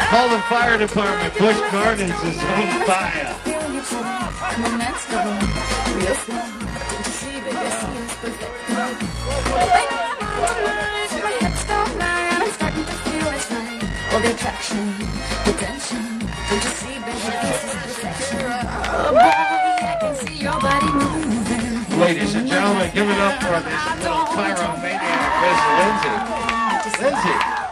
Call the fire department. Busch Gardens is on fire. All the attraction, the tension. Don't you see, baby, this is perfection. Oh, boy, I can see your body moving. Ladies and gentlemen, give it up for this little pyromaniac, Miss Lindsay. Lindsay.